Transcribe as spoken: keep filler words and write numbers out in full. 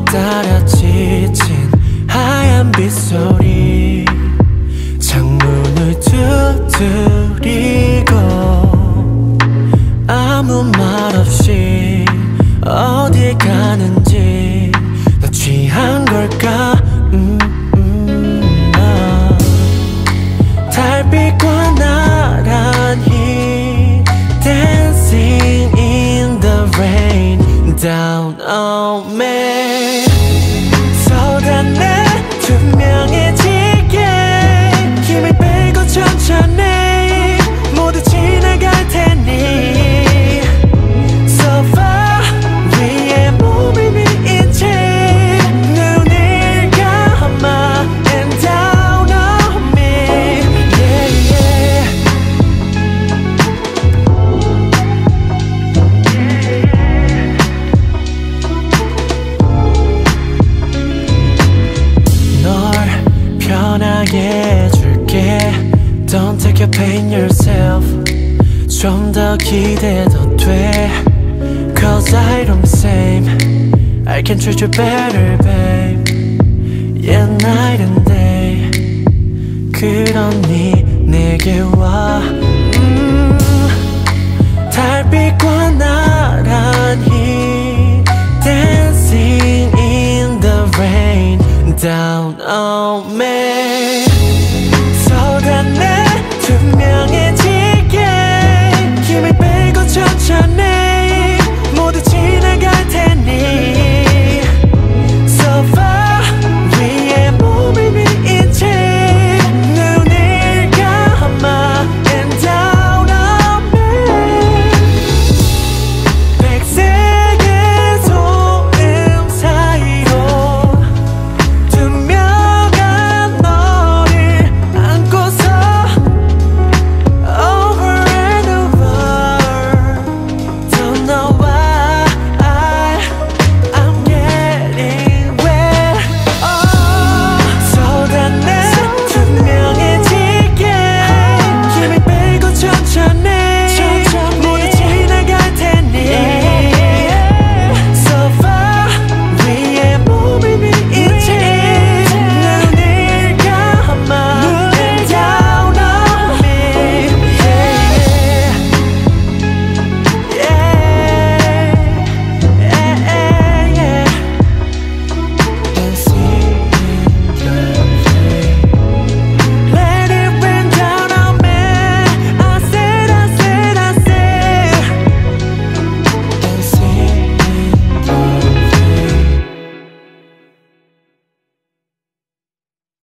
따라 지친 하얀 빗소리 창문을 두드리고 아무 말 없이 어딜 가는지 나 취한 걸까? 음, 음, 아. 달빛과 나란히 Dancing in the rain down on me 쏟아내 투명해지게 힘을 빼고 천천히 모두 지나갈 테니 So far 위에 몸을 미인 채 눈을 감아 And down on me Yeah yeah 널 편하게 해줄게 Don't take your pain yourself 좀 더 기대도 돼 Cause I don't same I can treat you better babe Yeah night and day 그러니 내게 와 음, 달빛과 나란히 Dancing in the rain down on me